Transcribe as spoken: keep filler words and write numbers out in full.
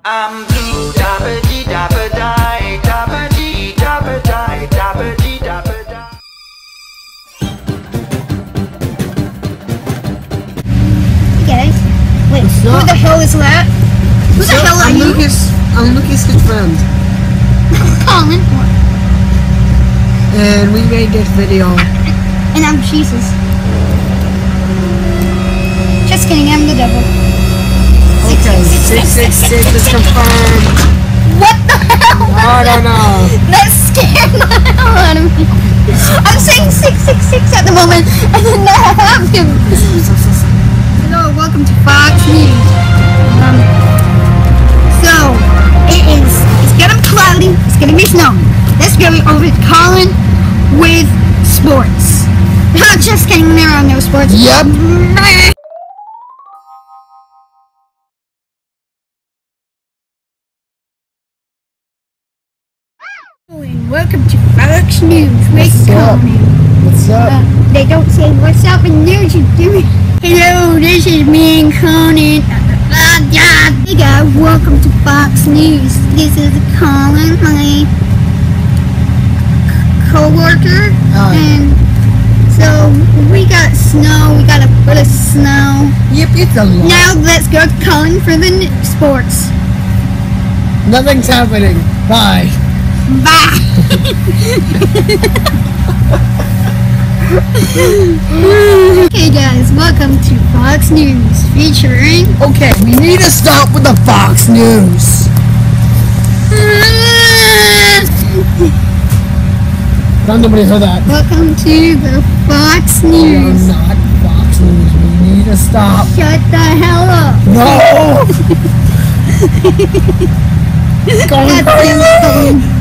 I'm blue, dabba dee dabba die, dabba dee dabba die, dabba dee dabba die. Hey guys, wait, What's who up? the hell is that? Who the So, hell are I'm you? Lucas. I'm Lucas' good friend, Colin. and we made this video. And I'm Jesus. Just kidding, I'm the devil. Okay, six six six is confirmed. What the hell? I don't know. That scared the hell out of me. I'm saying six six six at the moment, and then that happened. Hello, welcome to Fox News. Um, so, it is, it's gonna be cloudy, it's gonna be snowing. Let's go over to Colin with sports. Not just kidding, there are no sports. Yep. And welcome to Fox News with What's up? Colin. What's up? Uh, they don't say what's up in news, you do it. Hello, this is me and Colin. Uh, yeah. Hey guys, welcome to Fox News. This is Colin, my co-worker. Hi. And so we got snow, we got a foot of snow. Yep, it's a lot. Now let's go to Colin for the n- sports. Nothing's happening. Bye. Bye. Okay guys, welcome to Fox News featuring Okay, we need to stop with the Fox News. Don't nobody heard that. Welcome to the Fox We are News. not Fox News. We need to stop. Shut the hell up. No. Going That's crazy. Colin.